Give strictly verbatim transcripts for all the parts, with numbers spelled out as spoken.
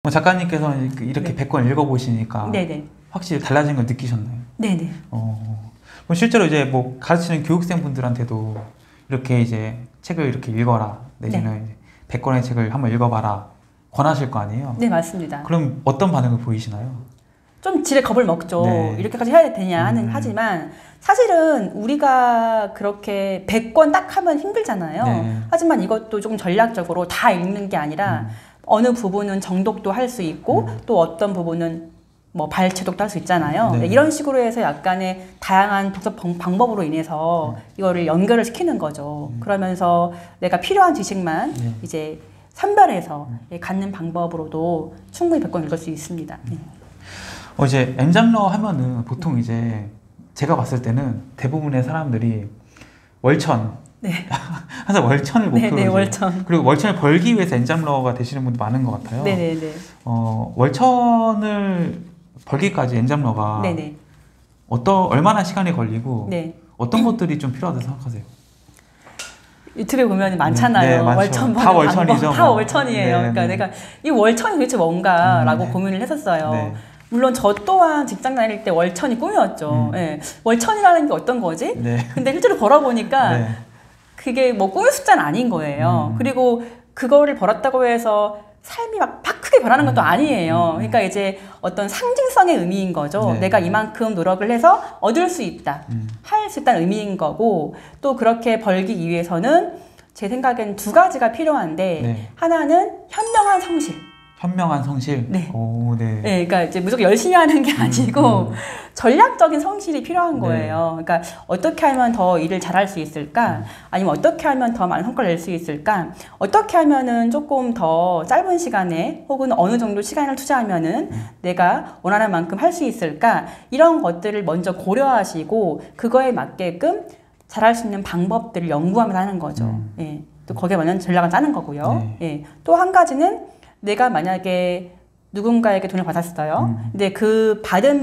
작가님께서는 이렇게 네. 백 권 읽어보시니까 네네. 확실히 달라진 걸 느끼셨나요? 네네. 어, 그럼 실제로 이제 뭐 가르치는 교육생 분들한테도 이렇게 이제 책을 이렇게 읽어라 내지는 네. 백 권의 책을 한번 읽어봐라 권하실 거 아니에요? 네, 맞습니다. 그럼 어떤 반응을 보이시나요? 좀 지레 겁을 먹죠. 네. 이렇게까지 해야 되냐 하는 음. 하지만 사실은 우리가 그렇게 백 권 딱 하면 힘들잖아요. 네. 하지만 이것도 조금 전략적으로 다 읽는 게 아니라 음. 어느 부분은 정독도 할 수 있고 음. 또 어떤 부분은 뭐 발췌독도 할 수 있잖아요. 네. 이런 식으로 해서 약간의 다양한 독서 방- 방법으로 인해서 음. 이거를 연결을 시키는 거죠. 음. 그러면서 내가 필요한 지식만 네. 이제 선별해서 음. 갖는 방법으로도 충분히 백 권 읽을 수 있습니다. 네. 어, 이제 N장러 하면은 보통 이제 제가 봤을 때는 대부분의 사람들이 월천 네. 항상 월천을 목표로 네, 네, 이제 월천. 그리고 월천을 벌기 위해서 N장러가 되시는 분도 많은 것 같아요. 네네네. 어, 월천을 벌기까지 N장러가 네네. 어떤 얼마나 시간이 걸리고 네. 어떤 것들이 좀 필요하다고 생각하세요? 유튜브에 보면 많잖아요. 네, 많죠. 월천 다 버는 월천이죠, 방법, 다 뭐. 월천이에요. 네, 그러니까 네. 내가 이 월천이 도대체 뭔가라고 음, 네. 고민을 했었어요. 네. 물론 저 또한 직장 다닐 때 월천이 꿈이었죠. 음. 예. 월천이라는 게 어떤 거지? 네. 근데 실제로 벌어보니까 네. 그게 뭐 꿈의 숫자는 아닌 거예요. 음. 그리고 그거를 벌었다고 해서 삶이 막, 팍 크게 변하는 것도 음. 아니에요. 음. 그러니까 이제 어떤 상징성의 의미인 거죠. 네. 내가 이만큼 노력을 해서 얻을 수 있다. 음. 할 수 있다는 의미인 거고 또 그렇게 벌기 위해서는 제 생각엔 두 가지가 필요한데 네. 하나는 현명한 성실. 현명한 성실. 네. 오, 네. 네, 그러니까 이제 무조건 열심히 하는 게 아니고 음. 전략적인 성실이 필요한 네. 거예요. 그러니까 어떻게 하면 더 일을 잘할 수 있을까? 음. 아니면 어떻게 하면 더 많은 성과를 낼 수 있을까? 어떻게 하면은 조금 더 짧은 시간에 혹은 어느 정도 시간을 투자하면은 음. 내가 원하는 만큼 할 수 있을까? 이런 것들을 먼저 고려하시고 그거에 맞게끔 잘할 수 있는 방법들을 연구하면서 하는 거죠. 음. 예. 또 거기에 맞는 전략을 짜는 거고요. 네. 예. 또 한 가지는 내가 만약에 누군가에게 돈을 받았어요. 음. 근데 그 받은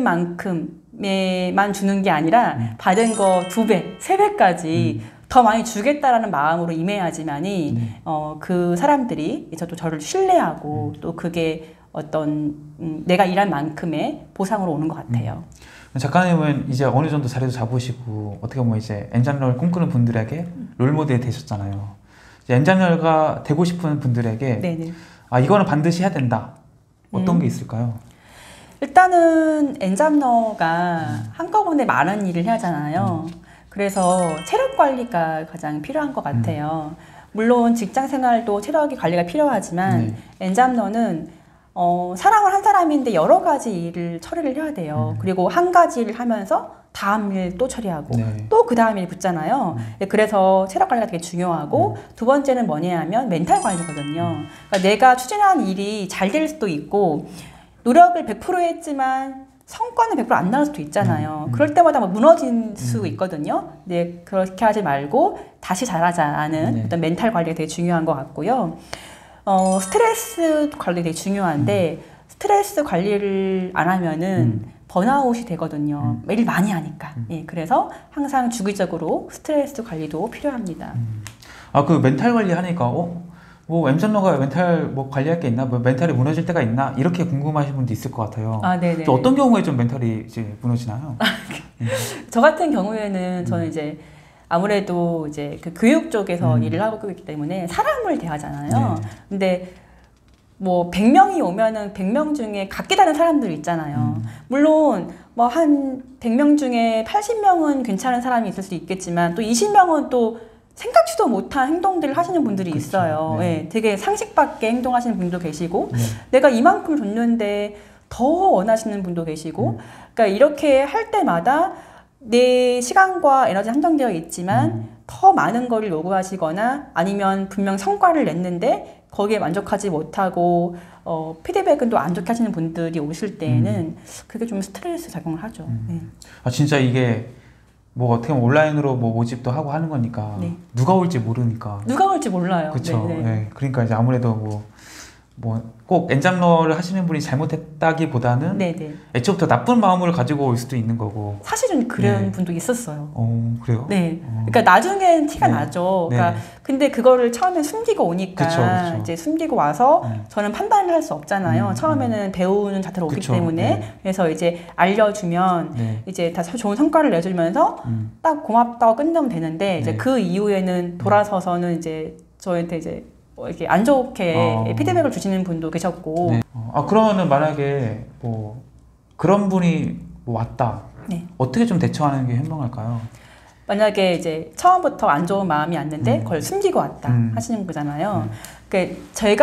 만큼에만 주는 게 아니라 음. 받은 거 두 배, 세 배까지 음. 더 많이 주겠다라는 마음으로 임해야지만이 네. 어, 그 사람들이 저도 저를 신뢰하고 음. 또 그게 어떤 음, 내가 일한 만큼의 보상으로 오는 것 같아요. 작가님은 이제 어느 정도 자리도 잡으시고 어떻게 보면 이제 N장러를 꿈꾸는 분들에게 롤모델이 되셨잖아요. 이제 N장러가 되고 싶은 분들에게 네네. 아 이거는 반드시 해야 된다. 어떤 음. 게 있을까요? 일단은 N장러가 한꺼번에 많은 일을 해야 하잖아요. 음. 그래서 체력 관리가 가장 필요한 것 같아요. 물론 직장 생활도 체력이 관리가 필요하지만 네. N장러는 어, 사람을 한 사람인데 여러 가지 일을 처리를 해야 돼요. 음. 그리고 한 가지 일을 하면서 다음 일 또 처리하고 네. 또 그 다음 일 붙잖아요. 음. 네, 그래서 체력 관리가 되게 중요하고 두 번째는 뭐냐 하면 멘탈 관리거든요. 그러니까 내가 추진한 일이 잘 될 수도 있고 노력을 백 퍼센트 했지만 성과는 백 퍼센트 안 나올 수도 있잖아요. 음. 음. 그럴 때마다 막 무너질 수 음. 있거든요. 네, 그렇게 하지 말고 다시 잘하자는 네. 어떤 멘탈 관리가 되게 중요한 것 같고요. 어, 스트레스 관리 되게 중요한데 음. 스트레스 관리를 안 하면은 음. 번아웃이 되거든요. 음. 매일 많이 하니까. 음. 예, 그래서 항상 주기적으로 스트레스 관리도 필요합니다. 음. 아 그 멘탈 관리 하니까 어? 뭐 N장러가 멘탈 뭐 관리할 게 있나? 뭐 멘탈이 무너질 때가 있나? 이렇게 궁금하신 분도 있을 것 같아요. 아, 네네. 또 어떤 경우에 좀 멘탈이 이제 무너지나요? 음. 저 같은 경우에는 저는 음. 이제 아무래도 이제 그 교육 쪽에서 음. 일을 하고 있기 때문에 사람을 대하잖아요. 네. 근데 뭐 백 명이 오면은 백 명 중에 각기 다른 사람들 있잖아요. 음. 물론 뭐 한 백 명 중에 팔십 명은 괜찮은 사람이 있을 수 있겠지만 또 이십 명은 또 생각지도 못한 행동들을 하시는 분들이 그렇죠. 있어요. 네. 예, 되게 상식밖에 행동하시는 분도 계시고 네. 내가 이만큼 줬는데 더 원하시는 분도 계시고 음. 그러니까 이렇게 할 때마다 내 시간과 에너지 한정되어 있지만 음. 더 많은 거를 요구하시거나 아니면 분명 성과를 냈는데 거기에 만족하지 못하고 어, 피드백은 또 안 좋게 하시는 분들이 오실 때에는 음. 그게 좀 스트레스 작용을 하죠. 음. 네. 아 진짜 이게 뭐 어떻게 보면 온라인으로 뭐 모집도 하고 하는 거니까 네. 누가 올지 모르니까 누가 올지 몰라요. 그렇죠. 네, 네. 네. 그러니까 이제 아무래도 뭐 뭐 꼭 엔잡러를 하시는 분이 잘못했다기보다는 네네. 애초부터 나쁜 마음을 가지고 올 수도 있는 거고. 사실은 그런 네. 분도 있었어요. 어 그래요? 네. 어. 그러니까 나중엔 티가 네. 나죠. 네. 그러니까 근데 그거를 처음에 숨기고 오니까 그쵸, 그쵸. 이제 숨기고 와서 음. 저는 판단을 할 수 없잖아요. 음, 처음에는 배우는 자태로 오기 그쵸. 때문에 네. 그래서 이제 알려주면 네. 이제 다 좋은 성과를 내주면서 음. 딱 고맙다고 끝내면 되는데 이제 네. 그 이후에는 돌아서서는 이제 저한테 이제 뭐 이렇게 안 좋게 어. 피드백을 주시는 분도 계셨고 네. 어, 아 그러면은 만약에 뭐 그런 분이 뭐 왔다. 네. 어떻게 좀 대처하는 게 현명할까요? 만약에 이제 처음부터 안 좋은 마음이 왔는데 음. 그걸 숨기고 왔다 음. 하시는 거잖아요. 음. 그러니까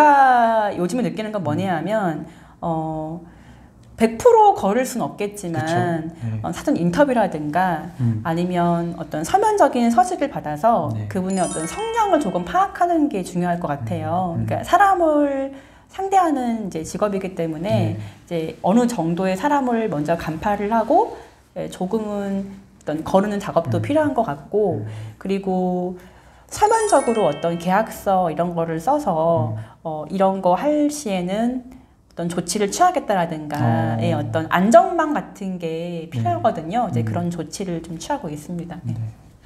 제가 요즘에 느끼는 건 뭐냐 하면 어 백 퍼센트 걸을 수는 없겠지만 그쵸. 네. 어, 사전 인터뷰라든가 음. 아니면 어떤 서면적인 서식을 받아서 네. 그분의 어떤 성향을 조금 파악하는 게 중요할 것 같아요. 음. 음. 그러니까 사람을 상대하는 이제 직업이기 때문에 네. 이제 어느 정도의 사람을 먼저 간파를 하고 예, 조금은 어떤 거르는 작업도 음. 필요한 것 같고 음. 그리고 서면적으로 어떤 계약서 이런 거를 써서 음. 어, 이런 거 할 시에는 어떤 조치를 취하겠다라든가 어. 예, 어떤 안전망 같은 게 필요하거든요. 이제 음. 그런 조치를 좀 취하고 있습니다. 네. 네.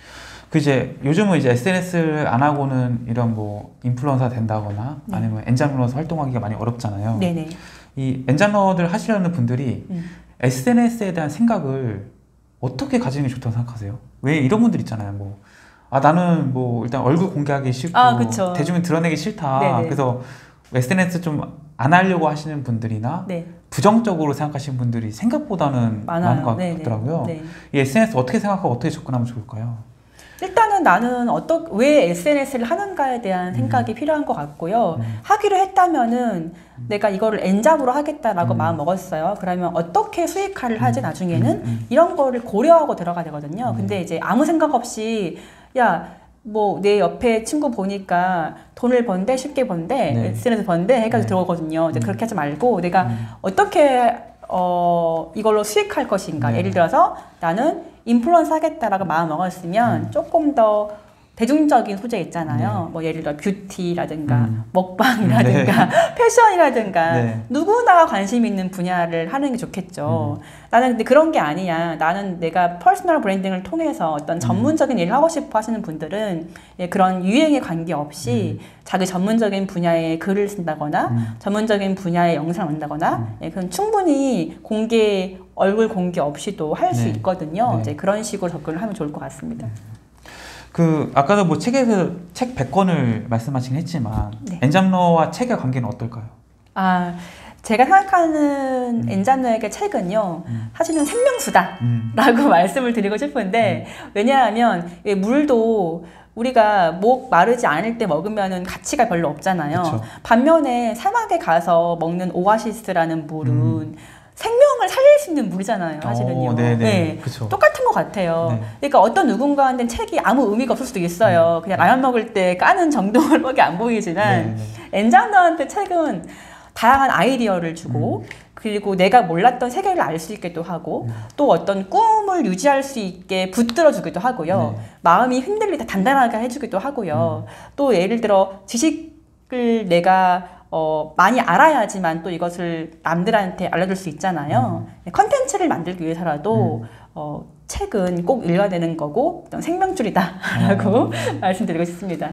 그 이제 요즘은 이제 에스엔에스를 안 하고는 이런 뭐 인플루언서 된다거나 네. 아니면 엔잡러로서 활동하기가 많이 어렵잖아요. 네네. 이 엔잡러들 하시려는 분들이 음. 에스엔에스에 대한 생각을 어떻게 가지는 게 좋다고 생각하세요? 왜 이런 분들 있잖아요. 뭐, 아, 나는 뭐 일단 얼굴 공개하기 싫고 아, 그쵸. 대중에 드러내기 싫다. 네네. 그래서 에스엔에스 좀 안 하려고 하시는 분들이나 네. 부정적으로 생각하시는 분들이 생각보다는 많은 많아요. 것 네네. 같더라고요. 네. 이 에스엔에스 어떻게 생각하고 어떻게 접근하면 좋을까요? 일단은 나는 어떠, 왜 에스엔에스를 하는가에 대한 음. 생각이 필요한 것 같고요. 음. 하기로 했다면은 내가 이거를 엔잡으로 하겠다라고 음. 마음 먹었어요. 그러면 어떻게 수익화를 하지 음. 나중에는 음. 음. 이런 거를 고려하고 들어가야 되거든요. 음. 근데 이제 아무 생각 없이 야 뭐 내 옆에 친구 보니까 돈을 번대 쉽게 번대 네. 에스엔에스 번대 해가지고 네. 들어오거든요. 이제 음. 그렇게 하지 말고 내가 음. 어떻게 어 이걸로 수익할 것인가. 네. 예를 들어서 나는 인플루언서 하겠다라고 마음 먹었으면 음. 조금 더 대중적인 소재 있잖아요. 뭐 예를 들어 뷰티라든가 음. 먹방이라든가 패션이라든가 네. 누구나 관심 있는 분야를 하는 게 좋겠죠. 음. 나는 근데 그런 게 아니야. 나는 내가 퍼스널 브랜딩을 통해서 어떤 전문적인 일을 하고 싶어 하시는 분들은 예, 그런 유행에 관계없이 음. 자기 전문적인 분야의 글을 쓴다거나 음. 전문적인 분야의 영상을 만다거나 음. 예, 그건 충분히 공개 얼굴 공개 없이도 할 수 네. 있거든요. 네. 이제 그런 식으로 접근을 하면 좋을 것 같습니다. 그 아까도 뭐 책에서 책 백 권을 말씀하시긴 했지만 네. 엔잡러와 책의 관계는 어떨까요? 아, 제가 생각하는 음. 엔잡러에게 책은요, 음. 사실은 생명수다. 음. 라고 말씀을 드리고 싶은데, 왜냐하면 이 물도 우리가 목 마르지 않을 때 먹으면 가치가 별로 없잖아요. 그쵸. 반면에 사막에 가서 먹는 오아시스라는 물은 음. 생명을 살릴 수 있는 물이잖아요, 사실은요. 어, 네네. 네. 그쵸. 똑같은 것 같아요. 네. 그러니까 어떤 누군가한테는 책이 아무 의미가 없을 수도 있어요. 그냥 라면 먹을 때 까는 정도밖에 안 보이지만, 네. 엔잡러한테 책은 다양한 아이디어를 주고 음. 그리고 내가 몰랐던 세계를 알 수 있기도 하고 음. 또 어떤 꿈을 유지할 수 있게 붙들어 주기도 하고요. 네. 마음이 흔들릴 때 단단하게 해주기도 하고요. 또 예를 들어 지식을 내가 어, 많이 알아야지만 또 이것을 남들한테 알려줄 수 있잖아요. 컨텐츠를 만들기 위해서라도 음. 어, 책은 꼭 읽어야 되는 거고 어떤 생명줄이다라고 어. 말씀드리고 싶습니다.